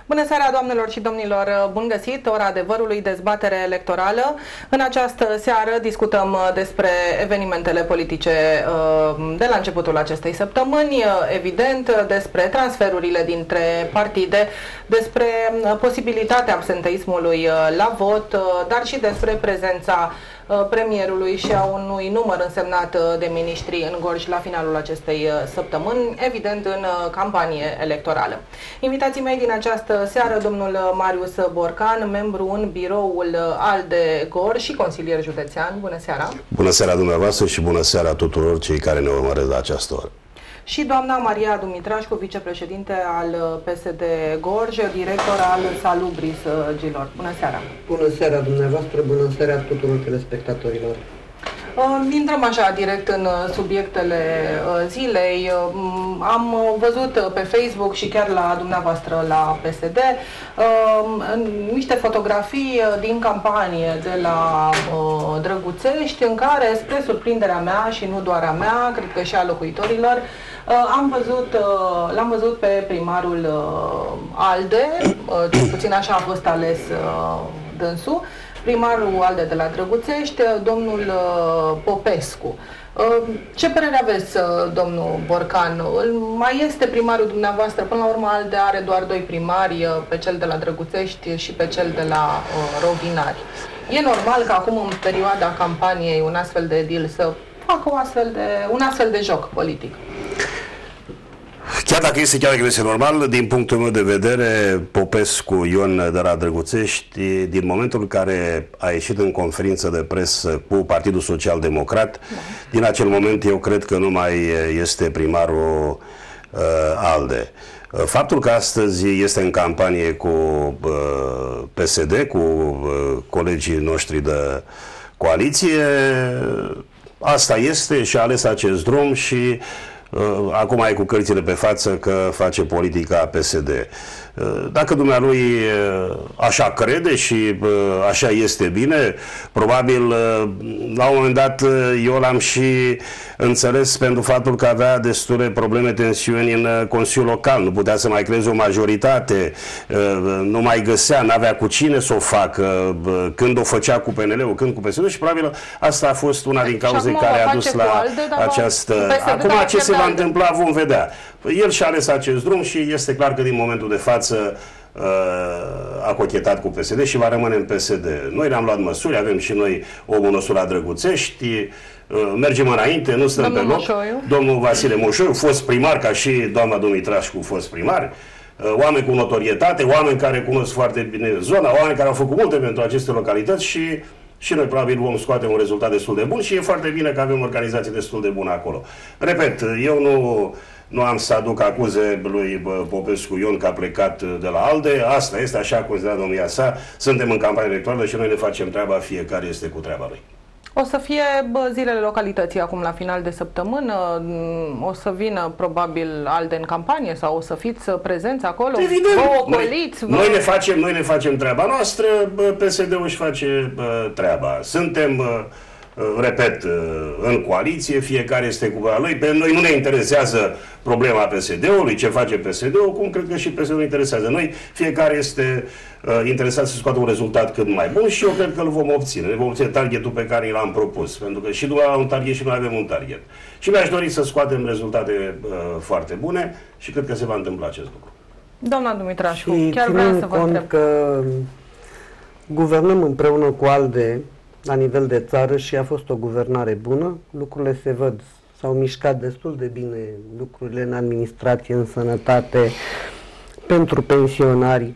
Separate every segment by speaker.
Speaker 1: Bună seara, doamnelor și domnilor! Bun găsit! Ora adevărului, dezbatere electorală. În această seară discutăm despre evenimentele politice de la începutul acestei săptămâni, evident, despre transferurile dintre partide, despre posibilitatea absenteismului la vot, dar și despre prezența premierului și a unui număr însemnat de miniștri în Gorj la finalul acestei săptămâni, evident în campanie electorală. Invitații mei din această seară, domnul Marius Borcan, membru în biroul ALDE Gorj și consilier județean. Bună seara! Bună seara dumneavoastră și bună seara tuturor cei care ne urmăresc la această oră. Și doamna Maria Dumitrașcu, vicepreședinte al PSD Gorj, director al Salubris Gilor. Bună seara!
Speaker 2: Bună seara dumneavoastră, bună seara tuturor telespectatorilor.
Speaker 1: Intrăm așa direct în subiectele zilei. Am văzut pe Facebook și chiar la dumneavoastră la PSD niște fotografii din campanie de la Drăguțești, în care, spre surprinderea mea și nu doar a mea, cred că și a locuitorilor, l-am văzut pe primarul ALDE, cel puțin așa a fost ales dânsul, primarul ALDE de la Drăguțești, domnul Popescu. Ce părere aveți, domnul Borcan? Mai este primarul dumneavoastră? Până la urmă, ALDE are doar doi primari, pe cel de la Drăguțești și pe cel de la Rovinari. E normal că acum, în perioada campaniei, un astfel de deal să facă un astfel de joc politic?
Speaker 3: Chiar dacă este normal, din punctul meu de vedere, Popescu Ion de la Drăguțești, din momentul în care a ieșit în conferință de presă cu Partidul Social Democrat, din acel moment eu cred că nu mai este primarul ALDE. Faptul că astăzi este în campanie cu PSD, cu colegii noștri de coaliție, asta este și a ales acest drum și acum e cu cărțile pe față că face politica PSD. Dacă dumnealui așa crede și așa este bine, probabil la un moment dat eu l-am și înțeles pentru faptul că avea destule probleme, tensiuni în Consiliul Local, nu putea să mai creeze o majoritate, nu mai găsea, n-avea cu cine să o facă, când o făcea cu PNL-ul, când cu PSD și probabil asta a fost una din cauzele care a dus la această... Acum ce se va întâmpla vom vedea. El și-a ales acest drum și este clar că din momentul de față a cochetat cu PSD și va rămâne în PSD. Noi ne-am luat măsuri, avem și noi omul nostru la Drăguțești, mergem înainte, nu stăm pe loc. Domnul Vasile Moșoiu, fost primar, ca și doamna Dumitrașcu, fost primar, oameni cu notorietate, oameni care cunosc foarte bine zona, oameni care au făcut multe pentru aceste localități și noi probabil vom scoate un rezultat destul de bun și e foarte bine că avem organizații destul de bune acolo. Repet, eu nu am să aduc acuze lui Popescu Ion că a plecat de la ALDE, asta este, așa considerat domnia sa, suntem în campanie electorală și noi ne facem treaba, fiecare este cu treaba lui.
Speaker 1: O să fie zilele localității acum la final de săptămână, o să vină probabil ALDE în campanie sau o să fiți prezenți acolo?
Speaker 3: Evident!
Speaker 1: Vă ocoliți?
Speaker 3: Noi ne facem treaba noastră, PSD-ul își face treaba. Suntem... repet, în coaliție, fiecare este cu voia lui. Pe noi nu ne interesează problema PSD-ului, ce face PSD-ul, cum cred că și PSD-ul interesează. Noi, fiecare este interesat să scoată un rezultat cât mai bun și eu cred că îl vom obține. Ne vom obține targetul pe care l-am propus, pentru că și dumneavoastră un target și noi avem un target. Și mi-aș dori să scoatem rezultate foarte bune și cred că se va întâmpla acest lucru.
Speaker 1: Doamna Dumitrașcu, chiar vreau să vă întreb.
Speaker 2: Că guvernăm împreună cu ALDE la nivel de țară și a fost o guvernare bună, lucrurile se văd, s-au mișcat destul de bine lucrurile în administrație, în sănătate, pentru pensionari.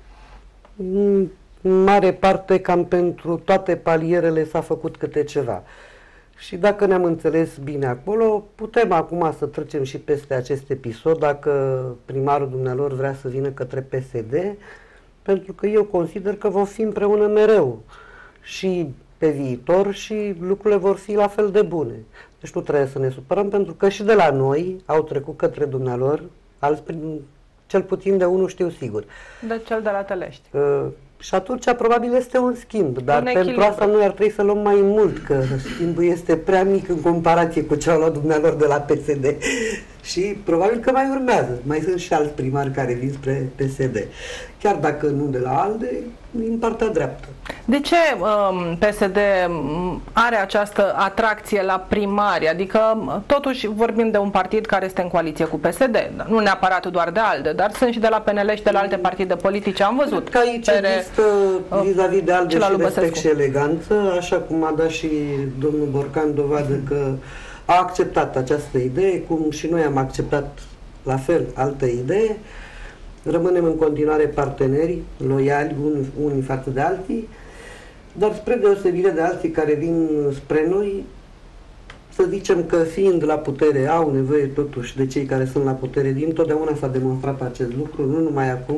Speaker 2: În mare parte, cam pentru toate palierele s-a făcut câte ceva. Și dacă ne-am înțeles bine acolo, putem acum să trecem și peste acest episod, dacă primarul dumnealor vrea să vină către PSD, pentru că eu consider că vom fi împreună mereu și pe viitor și lucrurile vor fi la fel de bune. Deci nu trebuie să ne supărăm, pentru că și de la noi au trecut către dumnealor, cel puțin de unul știu sigur.
Speaker 1: De cel de la Telești.
Speaker 2: Și atunci probabil este un schimb, dar pentru asta noi ar trebui să luăm mai mult, că schimbul este prea mic în comparație cu celălalt dumnealor de la PSD. Și probabil că mai urmează. Mai sunt și alți primari care vin spre PSD. Chiar dacă nu de la ALDE, din partea dreaptă.
Speaker 1: De ce PSD are această atracție la primari? Adică, totuși, vorbim de un partid care este în coaliție cu PSD. Nu neapărat doar de ALDE, dar sunt și de la PNL și de la alte partide politice. Am văzut
Speaker 2: că aici există vis-a-vis de ALDE și respect și eleganță, așa cum a dat și domnul Borcan dovadă că a acceptat această idee, cum și noi am acceptat la fel altă idee. Rămânem în continuare parteneri loiali unii față de alții, dar spre deosebire de alții care vin spre noi, să zicem că fiind la putere au nevoie totuși de cei care sunt la putere. Dintotdeauna s-a demonstrat acest lucru, nu numai acum,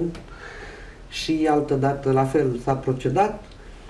Speaker 2: și altădată la fel s-a procedat,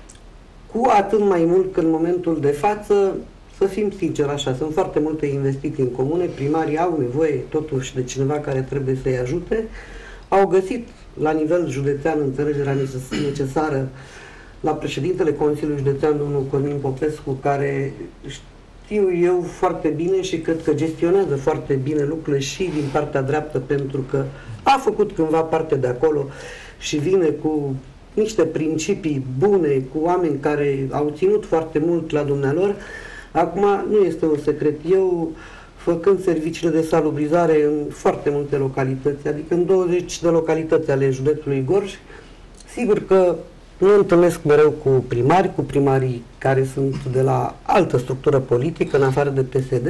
Speaker 2: cu atât mai mult că în momentul de față, să fim sinceri așa, sunt foarte multe investiții în comune, primarii au nevoie totuși de cineva care trebuie să-i ajute. Au găsit la nivel județean înțelegerea necesară la președintele Consiliului Județean, domnul Cosmin Popescu, care știu eu foarte bine și cred că gestionează foarte bine lucrurile și din partea dreaptă, pentru că a făcut cândva parte de acolo și vine cu niște principii bune, cu oameni care au ținut foarte mult la dumnealor. Acum nu este un secret. Eu, făcând serviciile de salubrizare în foarte multe localități, adică în 20 de localități ale județului Gorj, sigur că nu întâlnesc mereu cu primarii care sunt de la altă structură politică, în afară de PSD,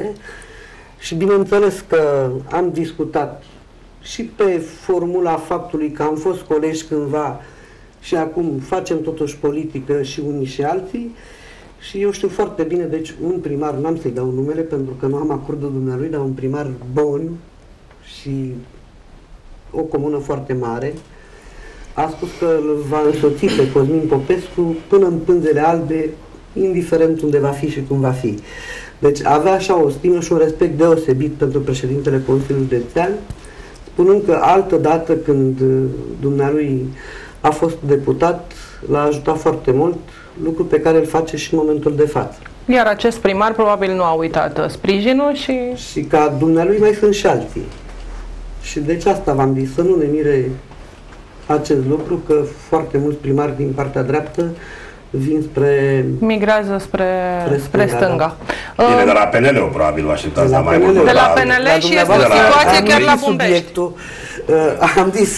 Speaker 2: și bineînțeles că am discutat și pe formula faptului că am fost colegi cândva și acum facem totuși politică și unii și alții. Și eu știu foarte bine, deci un primar, n-am să-i dau numele pentru că nu am acordul dumnealui, dar un primar bun și o comună foarte mare, a spus că îl va însoți pe Cosmin Popescu până în pânzele albe, indiferent unde va fi și cum va fi. Deci avea așa o stimă și un respect deosebit pentru președintele Consiliului Județean, spunând că altă dată când dumnealui a fost deputat, l-a ajutat foarte mult, lucru pe care îl face și în momentul de față.
Speaker 1: Iar acest primar probabil nu a uitat sprijinul
Speaker 2: și ca dumnealui mai sunt și alții. Și deci asta v-am zis, să nu ne mire acest lucru, că foarte mulți primari din partea dreaptă vin
Speaker 1: migrează spre stânga.
Speaker 3: Bine, de la PNL-ul probabil vă așteptați la mai mult.
Speaker 1: De la PNL și este o situație chiar la Bumbești.
Speaker 2: Am zis,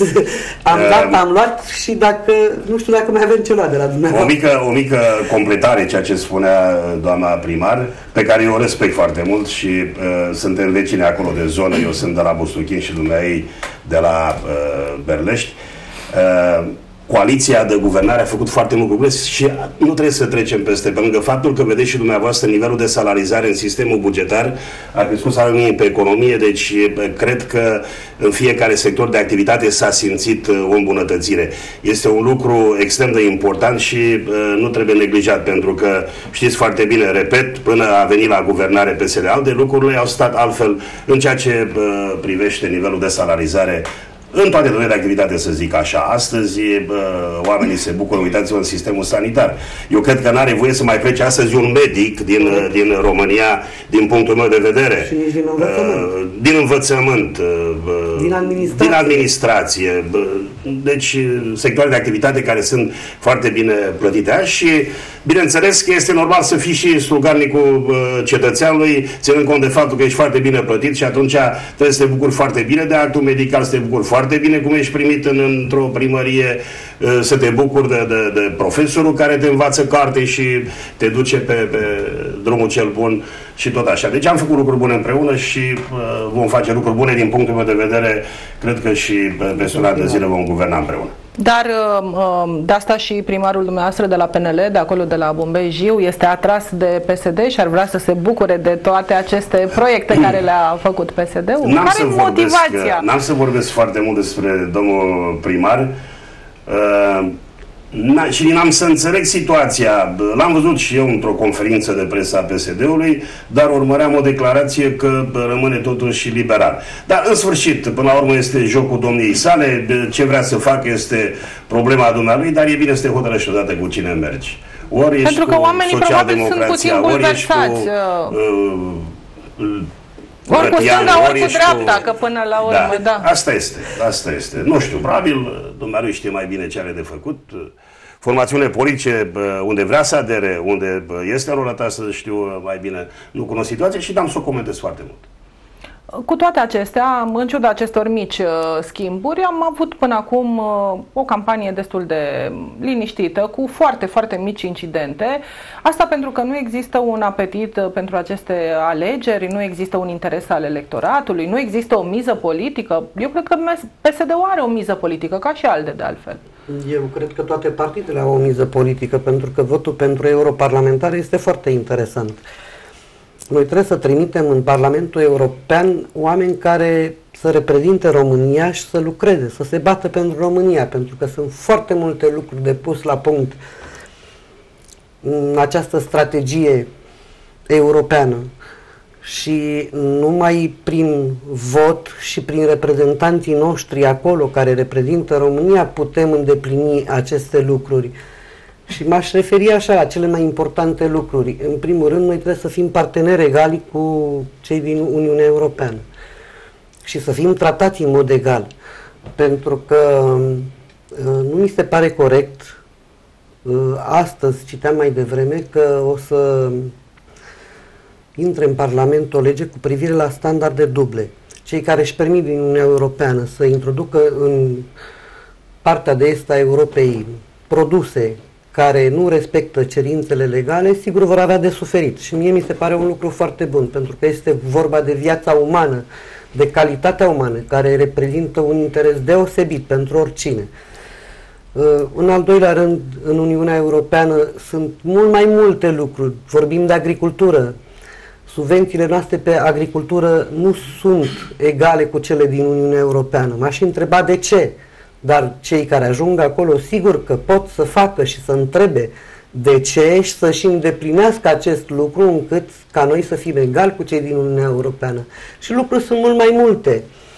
Speaker 2: am luat și dacă, nu știu dacă mai avem ceva de la dumneavoastră.
Speaker 3: O mică completare, ceea ce spunea doamna primar, pe care eu o respect foarte mult și suntem vecini acolo de zonă, eu sunt de la Bustuchin și dumneavoastră de la Berlești. Coaliția de guvernare a făcut foarte mult progres și nu trebuie să trecem peste, pe lângă faptul că vedeți și dumneavoastră nivelul de salarizare în sistemul bugetar a crescut salariul pe economie, deci cred că în fiecare sector de activitate s-a simțit o îmbunătățire. Este un lucru extrem de important și nu trebuie neglijat, pentru că știți foarte bine, repet, până a venit la guvernare PSD-ALDE, lucrurile au stat altfel în ceea ce privește nivelul de salarizare în toate domeniile de activitate, să zic așa. Astăzi oamenii se bucură, uitați-vă în sistemul sanitar. Eu cred că n-are voie să mai plece astăzi un medic din România, din punctul meu de vedere.
Speaker 2: Și din învățământ.
Speaker 3: Din învățământ. Din administrație. Deci sectoare de activitate care sunt foarte bine plătite și bineînțeles că este normal să fii și slugarnicul cetățeanului, ținând cont de faptul că ești foarte bine plătit și atunci trebuie să te bucuri foarte bine de actul medical, să te bucuri foarte bine cum ești primit într-o primărie, să te bucuri de profesorul care te învață carte și te duce pe drumul cel bun și tot așa. Deci am făcut lucruri bune împreună și vom face lucruri bune din punctul meu de vedere. Cred că și peste un an de zile vom guverna împreună.
Speaker 1: Dar de asta și primarul dumneavoastră de la PNL, de acolo de la Bombei Jiu, este atras de PSD și ar vrea să se bucure de toate aceste proiecte care le-a făcut PSD-ul? Care e motivația?
Speaker 3: N-am să vorbesc foarte mult despre domnul primar și n-am să înțeleg situația. L-am văzut și eu într-o conferință de presă a PSD-ului, dar urmăream o declarație că rămâne totuși liberal. Dar în sfârșit, până la urmă este jocul domniei sale, ce vrea să facă este problema dumnealui, dar e bine să te hotărăști odată cu cine mergi. Ori
Speaker 1: pentru că oamenii probabil sunt puțin bulversați. Ori cu stânga, ori cu dreapta, că până la urmă, da.
Speaker 3: Asta este. Nu știu, probabil dumnealui știe mai bine ce are de făcut. Formațiunile politice unde vrea să adere, unde este în rolul ta să știu mai bine, nu cunosc situația și dam să o comentez foarte mult.
Speaker 1: Cu toate acestea, în ciuda acestor mici schimburi, am avut până acum o campanie destul de liniștită, cu foarte, foarte mici incidente. Asta pentru că nu există un apetit pentru aceste alegeri, nu există un interes al electoratului, nu există o miză politică. Eu cred că PSD-ul are o miză politică, ca și ALDE de altfel.
Speaker 2: Eu cred că toate partidele au o miză politică, pentru că votul pentru europarlamentare este foarte interesant. Noi trebuie să trimitem în Parlamentul European oameni care să reprezinte România și să lucreze, să se bată pentru România, pentru că sunt foarte multe lucruri de pus la punct în această strategie europeană și numai prin vot și prin reprezentanții noștri acolo care reprezintă România putem îndeplini aceste lucruri. Și m-aș referi așa la cele mai importante lucruri. În primul rând, noi trebuie să fim parteneri egali cu cei din Uniunea Europeană și să fim tratați în mod egal. Pentru că nu mi se pare corect, astăzi citeam mai devreme că o să intre în Parlament o lege cu privire la standarde duble. Cei care își permit din Uniunea Europeană să introducă în partea de est a Europei produse care nu respectă cerințele legale, sigur vor avea de suferit. Și mie mi se pare un lucru foarte bun, pentru că este vorba de viața umană, de calitatea umană, care reprezintă un interes deosebit pentru oricine. În al doilea rând, în Uniunea Europeană sunt mult mai multe lucruri. Vorbim de agricultură. Subvențiile noastre pe agricultură nu sunt egale cu cele din Uniunea Europeană. M-aș întreba de ce. Dar cei care ajung acolo, sigur că pot să facă și să întrebe de ce și să-și îndeplinească acest lucru încât ca noi să fim egali cu cei din Uniunea Europeană. Și lucruri sunt mult mai multe.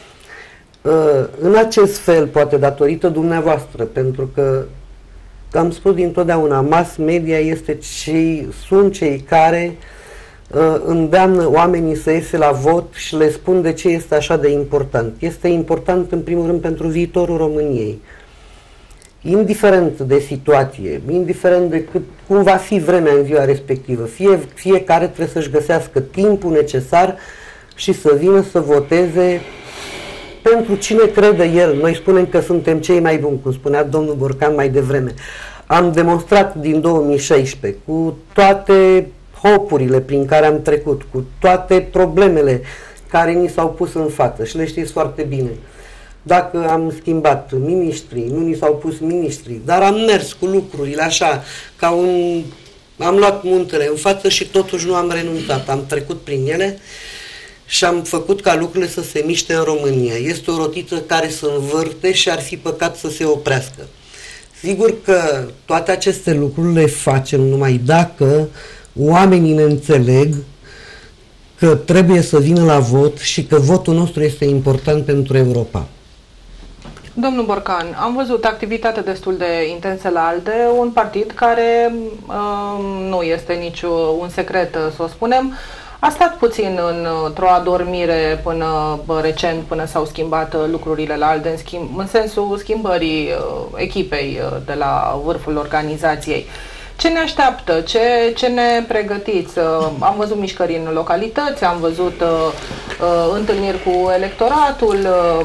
Speaker 2: În acest fel, poate datorită dumneavoastră, pentru că am spus dintotdeauna, mass media sunt cei care îndeamnă oamenii să iese la vot și le spun de ce este așa de important. Este important în primul rând pentru viitorul României. Indiferent de situație, indiferent de cum va fi vremea în ziua respectivă, fiecare trebuie să-și găsească timpul necesar și să vină să voteze pentru cine crede el. Noi spunem că suntem cei mai buni, cum spunea domnul Borcan mai devreme. Am demonstrat din 2016 cu toate hopurile prin care am trecut, cu toate problemele care ni s-au pus în față și le știți foarte bine. Dacă am schimbat miniștrii, nu ni s-au pus miniștrii, dar am mers cu lucrurile așa, am luat muntele în față și totuși nu am renunțat. Am trecut prin ele și am făcut ca lucrurile să se miște în România. Este o rotiță care se învârte și ar fi păcat să se oprească. Sigur că toate aceste lucruri le facem numai dacă oamenii ne înțeleg că trebuie să vină la vot și că votul nostru este important pentru Europa.
Speaker 1: Domnul Borcan, am văzut activitate destul de intensă la ALDE, un partid care nu este nici un secret, să o spunem, a stat puțin într-o adormire până recent, până s-au schimbat lucrurile la ALDE, în sensul schimbării echipei de la vârful organizației. Ce ne așteaptă? Ce ne pregătiți? Am văzut mișcări în localități, am văzut întâlniri cu electoratul.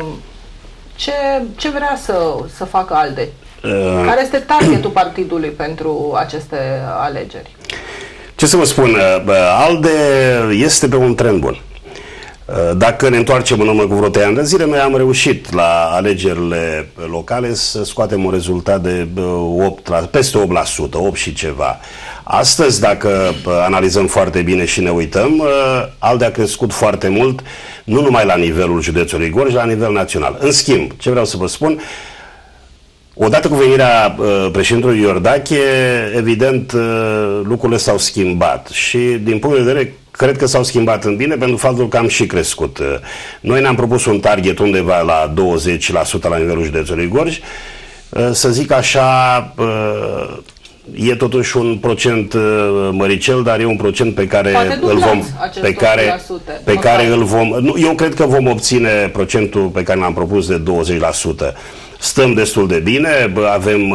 Speaker 1: Ce vrea să facă ALDE? Care este targetul partidului pentru aceste alegeri?
Speaker 3: Ce să vă spun? ALDE este pe un trend bun. Dacă ne întoarcem în urmă cu vreo 3 ani de zile, noi am reușit la alegerile locale să scoatem un rezultat de peste 8%, 8 și ceva. Astăzi, dacă analizăm foarte bine și ne uităm, ALDE a crescut foarte mult, nu numai la nivelul județului Gorj, la nivel național. În schimb, ce vreau să vă spun, odată cu venirea președintelui Iordache, evident, lucrurile s-au schimbat și, din punct de vedere, cred că s-au schimbat în bine pentru faptul că am și crescut. Noi ne-am propus un target undeva la 20% la nivelul județului Gorj. Să zic așa, E totuși un procent măricel, dar e un procent pe care îl vom eu cred că vom obține procentul pe care l-am propus de 20%. Stăm destul de bine, avem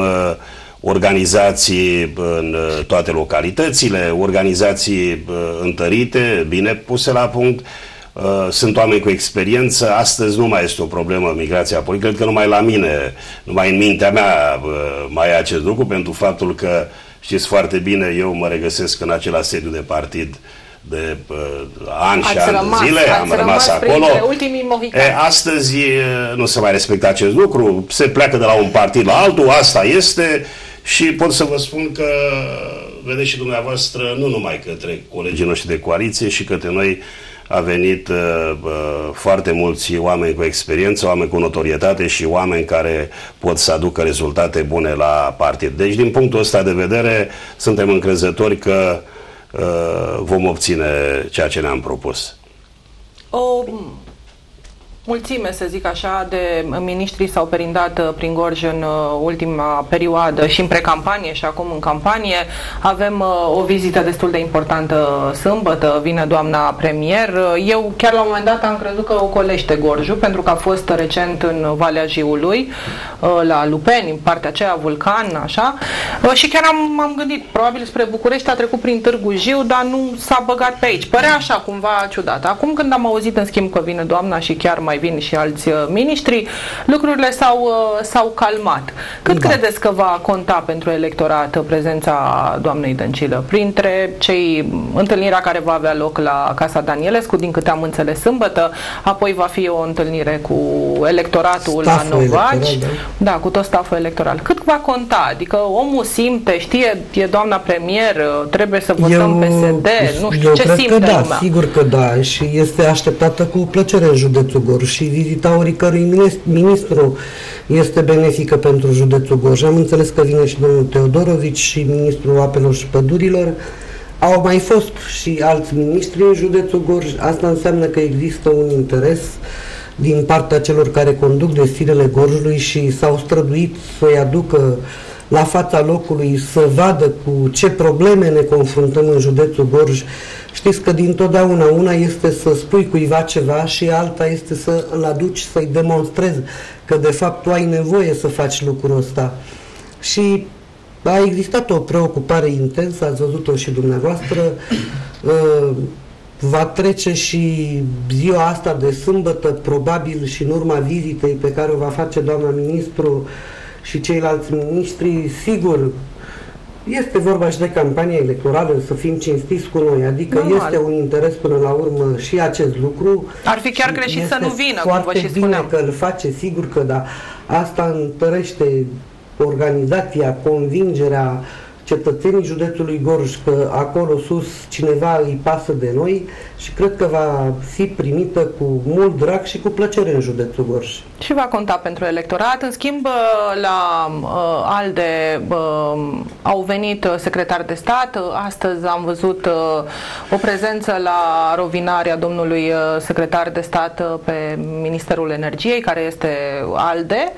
Speaker 3: organizații în toate localitățile, organizații întărite, bine puse la punct. Sunt oameni cu experiență. Astăzi nu mai este o problemă migrația politică. Cred că numai la mine, numai în mintea mea mai e acest lucru, pentru faptul că, știți foarte bine, eu mă regăsesc în acel sediu de partid de ani și ani de zile, am rămas acolo. Astăzi nu se mai respectă acest lucru, se pleacă de la un partid la altul, asta este, și pot să vă spun că vedeți și dumneavoastră, nu numai către colegii noștri de coaliție, și către noi a venit foarte mulți oameni cu experiență, oameni cu notorietate și oameni care pot să aducă rezultate bune la partid. Deci, din punctul ăsta de vedere, suntem încrezători că vom obține ceea ce ne-am propus.
Speaker 1: O mulțime, să zic așa, de miniștri s-au perindat prin Gorj în ultima perioadă și în precampanie și acum în campanie. Avem o vizită destul de importantă sâmbătă, vine doamna premier. Eu chiar la un moment dat am crezut că ocolește Gorjul, pentru că a fost recent în Valea Jiului, la Lupeni, în partea aceea, Vulcan, așa, și chiar m-am gândit, probabil spre București, a trecut prin Târgu Jiu, dar nu s-a băgat pe aici. Părea așa, cumva ciudat. Acum când am auzit, în schimb, că vine doamna și chiar mai vin și alți miniștri, lucrurile s-au calmat. Cât credeți că va conta pentru electorat prezența doamnei Dăncilă? Printre cei, întâlnirea care va avea loc la Casa Danielescu, din câte am înțeles, sâmbătă, apoi va fi o întâlnire cu electoratul la Novaci, da, cu tot staful electoral. Cât va conta? Adică omul simte, știe, e doamna premier, trebuie să votăm PSD, nu știu, ce simte lumea?
Speaker 2: Da, sigur că da, și este așteptată cu plăcere în județul Gorj și vizita oricărui ministru este benefică pentru județul Gorj. Am înțeles că vine și domnul Teodorovici și ministrul Apelor și Pădurilor. Au mai fost și alți miniștri în județul Gorj. Asta înseamnă că există un interes din partea celor care conduc destinele Gorjului și s-au străduit să-i aducă la fața locului, să vadă cu ce probleme ne confruntăm în județul Gorj. Știți că dintotdeauna una este să spui cuiva ceva și alta este să îl aduci, să-i demonstrezi că de fapt tu ai nevoie să faci lucrul ăsta. Și a existat o preocupare intensă, ați văzut-o și dumneavoastră. Va trece și ziua asta de sâmbătă, probabil și în urma vizitei pe care o va face doamna ministru și ceilalți miniștri. Sigur, este vorba și de campanie electorală, să fim cinstiți cu noi, adică este un interes până la urmă și acest lucru.
Speaker 1: Ar fi chiar greșit să nu vină, cum vă și spuneam.
Speaker 2: Foarte bine că îl face, sigur că da. Asta întărește organizația, convingerea cetățenii județului Gorj că acolo sus cineva îi pasă de noi și cred că va fi primită cu mult drag și cu plăcere în județul Gorj.
Speaker 1: Și va conta pentru electorat. În schimb, la ALDE au venit secretari de stat. Astăzi am văzut o prezență la rovinarea domnului secretar de stat pe Ministerul Energiei, care este ALDE.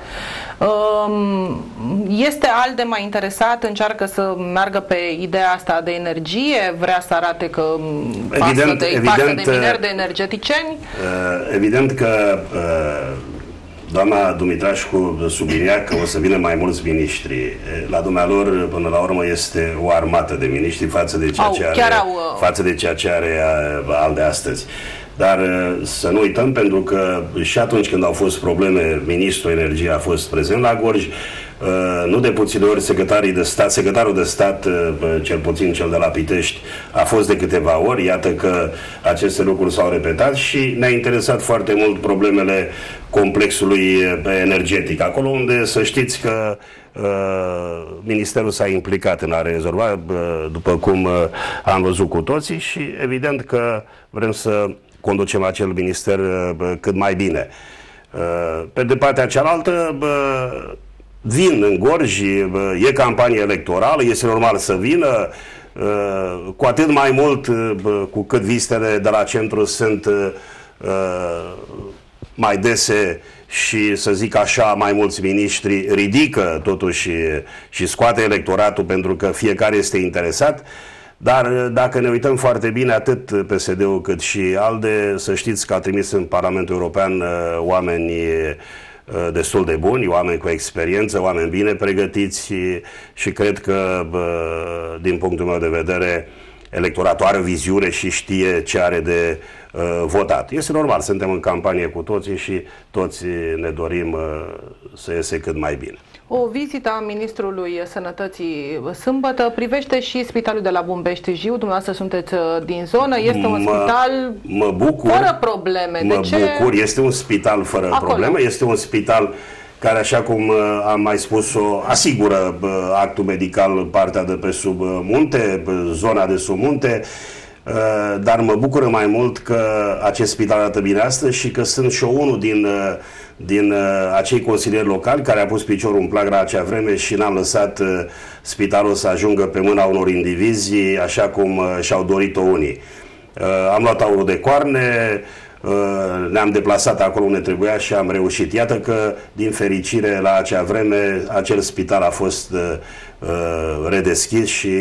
Speaker 1: Este ALDE mai interesat, încearcă să meargă pe ideea asta de energie, vrea să arate că pasă de mineri, de energeticieni?
Speaker 3: Evident că doamna Dumitrașcu sublinia că o să vină mai mulți miniștri. La dumnealor, până la urmă, este o armată de miniștri față de ceea ce are ALDE astăzi. Dar să nu uităm, pentru că și atunci când au fost probleme, ministrul energiei a fost prezent la Gorj. Nu de puține ori secretarul de stat, cel puțin cel de la Pitești, a fost de câteva ori. Iată că aceste lucruri s-au repetat și ne-a interesat foarte mult problemele complexului energetic. Acolo unde să știți că Ministerul s-a implicat în a rezolva, după cum am văzut cu toții, și evident că vrem să conducem acel minister cât mai bine. Pe de partea cealaltă, vin în Gorj, e campanie electorală, este normal să vină, cu atât mai mult cu cât vizitele de la centru sunt mai dese și, să zic așa, mai mulți miniștri ridică totuși și scoate electoratul pentru că fiecare este interesat. Dar dacă ne uităm foarte bine, atât PSD-ul cât și ALDE, să știți că a trimis în Parlamentul European oameni destul de buni, oameni cu experiență, oameni bine pregătiți și cred că, din punctul meu de vedere, electoratul are viziune și știe ce are de votat. Este normal, suntem în campanie cu toții și toți ne dorim să iese cât mai bine.
Speaker 1: O vizită a Ministrului Sănătății sâmbătă privește și Spitalul de la Bumbești-Jiu. Dumneavoastră sunteți din zonă, este un spital fără probleme.
Speaker 3: Mă bucur, este un spital fără probleme, este un spital care, așa cum am mai spus-o, asigură actul medical partea de pe sub munte, zona de sub munte, dar mă bucură mai mult că acest spital arată bine astăzi și că sunt și unul din acei consilieri locali care a pus piciorul în plac la acea vreme și n-am lăsat spitalul să ajungă pe mâna unor indivizi așa cum și-au dorit-o unii. Am luat aurul de coarne, ne-am deplasat acolo unde trebuia și am reușit. Iată că, din fericire, la acea vreme, acel spital a fost redeschis și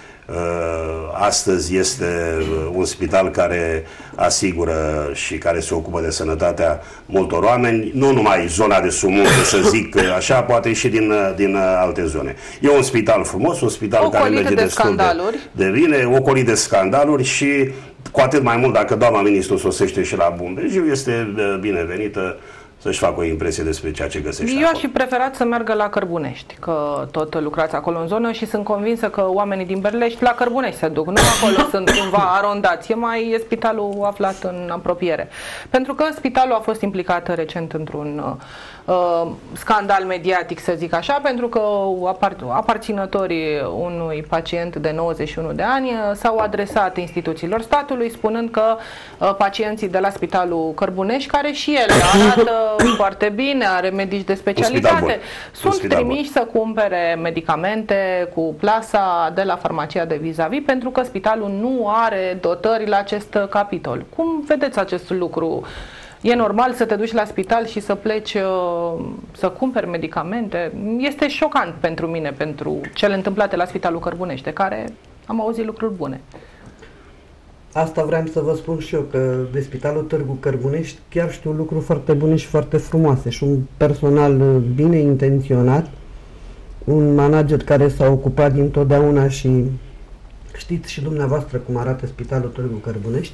Speaker 3: astăzi este un spital care asigură și care se ocupă de sănătatea multor oameni, nu numai zona de sub munte, să zic așa, poate și din alte zone. E un spital frumos, un spital care merge destul de bine, ocolit de scandaluri și cu atât mai mult dacă doamna ministru sosește și la Bumbești, este binevenită să-și facă o impresie despre ceea ce găsește acolo.
Speaker 1: Aș fi preferat să meargă la Cărbunești, că tot lucrați acolo în zonă și sunt convinsă că oamenii din Berlești la Cărbunești se duc. Nu acolo sunt cumva arondați. E spitalul aflat în apropiere. Pentru că spitalul a fost implicat recent într-un scandal mediatic, să zic așa, pentru că aparținătorii unui pacient de 91 de ani s-au adresat instituțiilor statului spunând că pacienții de la Spitalul Cărbunești, care și ele arată foarte bine, are medici de specialitate, sunt trimiși să cumpere medicamente cu plasa de la farmacia de vis-a-vis, pentru că spitalul nu are dotări la acest capitol. Cum vedeți acest lucru? E normal să te duci la spital și să pleci să cumperi medicamente? Este șocant pentru mine, pentru cele întâmplate la Spitalul Cărbunești, de care am auzit lucruri bune.
Speaker 2: Asta vreau să vă spun și eu, că de Spitalul Târgu Cărbunești chiar știu lucruri foarte bune și foarte frumoase și un personal bine intenționat, un manager care s-a ocupat dintotdeauna și știți și dumneavoastră cum arată Spitalul Târgu Cărbunești.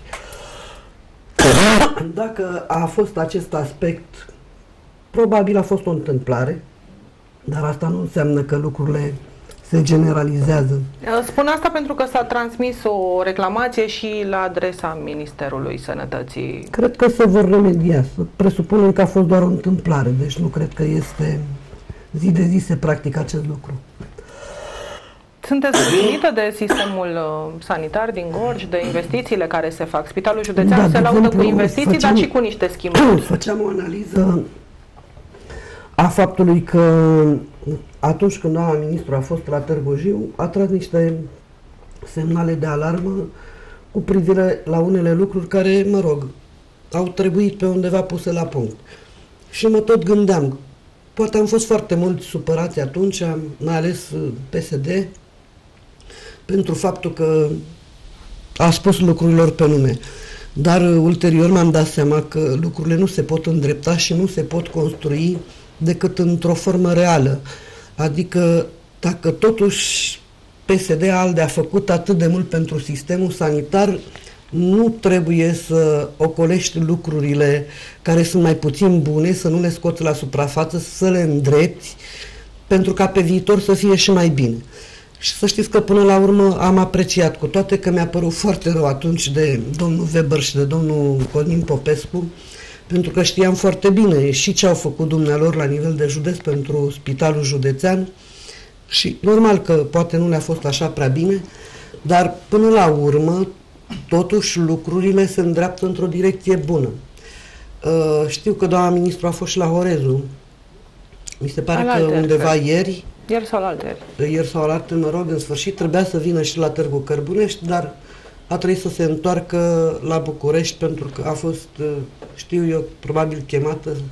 Speaker 2: Dacă a fost acest aspect, probabil a fost o întâmplare, dar asta nu înseamnă că lucrurile se generalizează.
Speaker 1: Spun asta pentru că s-a transmis o reclamație și la adresa Ministerului Sănătății.
Speaker 2: Cred că se vor remedia. Presupunem că a fost doar o întâmplare, deci nu cred că este zi de zi se practică acest lucru.
Speaker 1: Sunteți mulțumită de sistemul sanitar din Gorj, de investițiile care se fac? Spitalul Județean se laudă cu investiții, dar și cu niște schimbări.
Speaker 2: Făceam o analiză a faptului că atunci când doamna ministru a fost la Târgu Jiu, a tras niște semnale de alarmă cu privire la unele lucruri care, mă rog, au trebuit pe undeva puse la punct. Și mă tot gândeam, poate am fost foarte mulți supărați atunci, mai ales PSD, pentru faptul că a spus lucrurilor pe nume. Dar ulterior mi-am dat seama că lucrurile nu se pot îndrepta și nu se pot construi decât într-o formă reală. Adică dacă totuși PSD-ALDE a făcut atât de mult pentru sistemul sanitar, nu trebuie să ocolești lucrurile care sunt mai puțin bune, să nu le scoți la suprafață, să le îndrepti, pentru ca pe viitor să fie și mai bine. Și să știți că până la urmă am apreciat, cu toate că mi-a părut foarte rău atunci de domnul Weber și de domnul Cosmin Popescu, pentru că știam foarte bine și ce au făcut dumnealor la nivel de județ pentru Spitalul Județean și normal că poate nu le-a fost așa prea bine, dar până la urmă totuși lucrurile se îndreaptă într-o direcție bună. Știu că doamna ministru a fost și la Horezu, mi se pare că undeva ieri.
Speaker 1: Ieri sau alaltăieri.
Speaker 2: Ieri sau alaltăieri, mă rog, în sfârșit trebuia să vină și la Târgu Cărbunești, dar a trebuit să se întoarcă la București pentru că a fost, știu eu, probabil chemată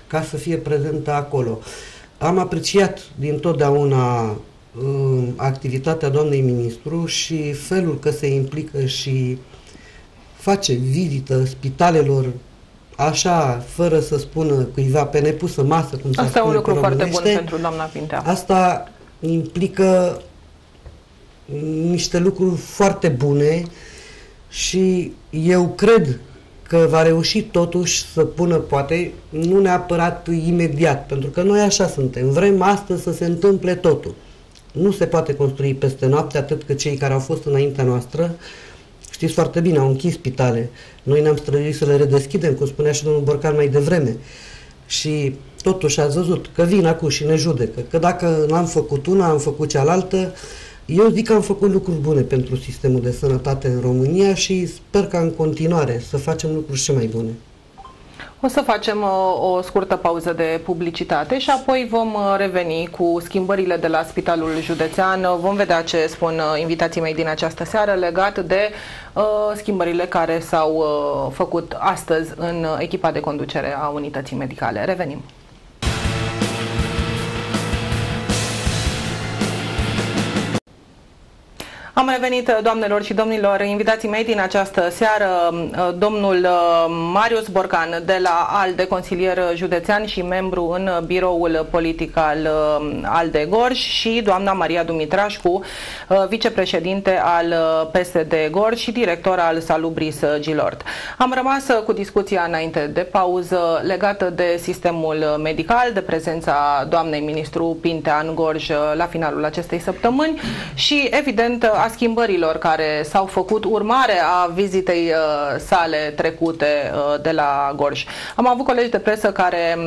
Speaker 2: ca să fie prezentă acolo. Am apreciat dintotdeauna activitatea doamnei ministru și felul că se implică și face vizită spitalelor așa, fără să spună cuiva pe nepusă masă, cum
Speaker 1: asta e un lucru foarte bun pentru doamna Pintea.
Speaker 2: Asta implică niște lucruri foarte bune și eu cred că va reuși totuși să pună, poate, nu neapărat imediat, pentru că noi așa suntem. Vrem astăzi să se întâmple totul. Nu se poate construi peste noapte, atât că cei care au fost înaintea noastră, știți foarte bine, au închis spitale. Noi ne-am străduit să le redeschidem, cum spunea și domnul Borcan mai devreme. Și totuși ați văzut că vin acum și ne judecă, că dacă n-am făcut una, am făcut cealaltă. Eu zic că am făcut lucruri bune pentru sistemul de sănătate în România și sper ca în continuare să facem lucruri și mai bune.
Speaker 1: O să facem o scurtă pauză de publicitate și apoi vom reveni cu schimbările de la Spitalul Județean. Vom vedea ce spun invitații mei din această seară legat de schimbările care s-au făcut astăzi în echipa de conducere a unității medicale. Revenim. Am revenit, doamnelor și domnilor, invitații mei din această seară, domnul Marius Borcan de la ALDE, consilier județean și membru în biroul politic al ALDE Gorj, și doamna Maria Dumitrașcu, vicepreședinte al PSD Gorj și director al Salubris Gilort. Am rămas cu discuția înainte de pauză legată de sistemul medical, de prezența doamnei ministru Pintea în Gorj la finalul acestei săptămâni și, evident, a schimbărilor care s-au făcut urmare a vizitei sale trecute de la Gorj. Am avut colegi de presă care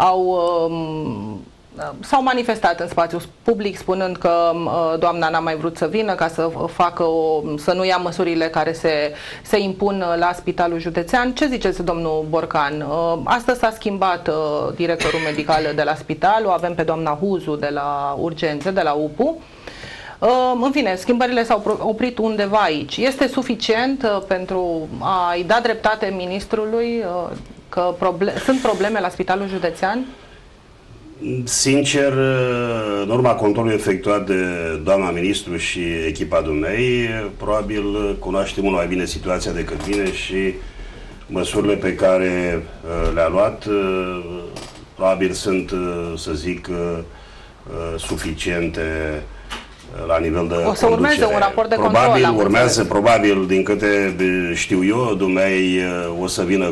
Speaker 1: s-au manifestat în spațiu public spunând că doamna n-a mai vrut să vină ca să să nu ia măsurile care se impun la Spitalul Județean. Ce ziceți, domnul Borcan? Astăzi s-a schimbat directorul medical de la spital, o avem pe doamna Huzu de la urgențe, de la UPU. În fine, schimbările s-au oprit undeva aici. Este suficient pentru a-i da dreptate ministrului că sunt probleme la Spitalul Județean?
Speaker 3: Sincer, în urma controlului efectuat de doamna ministru și echipa dumnei, probabil cunoaște mult mai bine situația decât mine și măsurile pe care le-a luat probabil sunt, să zic, suficiente la nivel de
Speaker 1: o să urmeze conducere. Un raport de
Speaker 3: control. Urmează, probabil, din câte știu eu, dumnei o să vină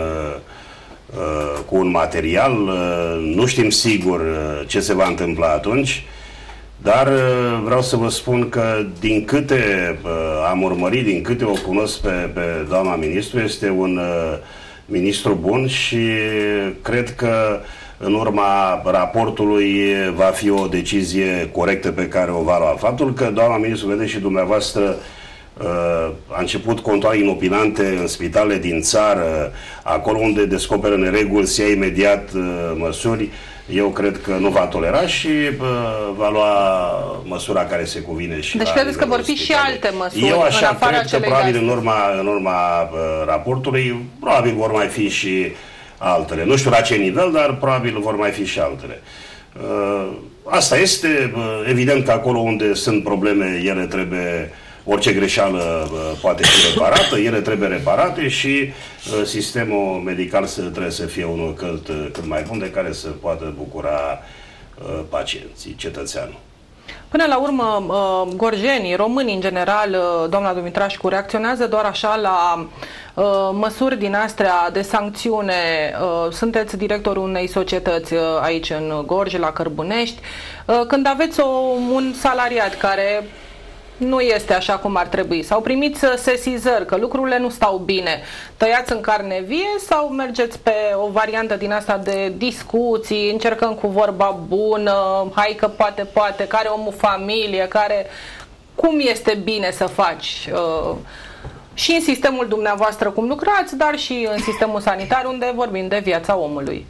Speaker 3: cu un material. Nu știm sigur ce se va întâmpla atunci, dar vreau să vă spun că din câte am urmărit, din câte o cunosc pe doamna ministru, este un ministru bun și cred că în urma raportului va fi o decizie corectă pe care o va lua. Faptul că doamna ministru, vedeți și dumneavoastră, a început controale inopinante în spitale din țară, acolo unde descoperă nereguli, se ia imediat măsuri, eu cred că nu va tolera și va lua măsura care se cuvine. Și
Speaker 1: deci credeți că vor fi și alte măsuri?
Speaker 3: Eu așa cred că probabil în urma raportului, probabil vor mai fi și altele. Nu știu la ce nivel, dar probabil vor mai fi și altele. Asta este, evident că acolo unde sunt probleme, ele trebuie, orice greșeală poate fi reparată, ele trebuie reparate și sistemul medical trebuie să fie unul cât mai bun de care să poată bucura pacienții, cetățeanul.
Speaker 1: Până la urmă, gorjenii, românii în general, doamna Dumitrașcu, reacționează doar așa la măsuri din astea de sancțiune. Sunteți directorul unei societăți aici în Gorj, la Cărbunești. Când aveți un salariat care nu este așa cum ar trebui, sau primiți sesizări că lucrurile nu stau bine, tăiați în carne vie sau mergeți pe o variantă din asta de discuții, încercăm cu vorba bună, hai că poate, care omul familie, cum este bine să faci și în sistemul dumneavoastră cum lucrați, dar și în sistemul sanitar unde vorbim de viața omului?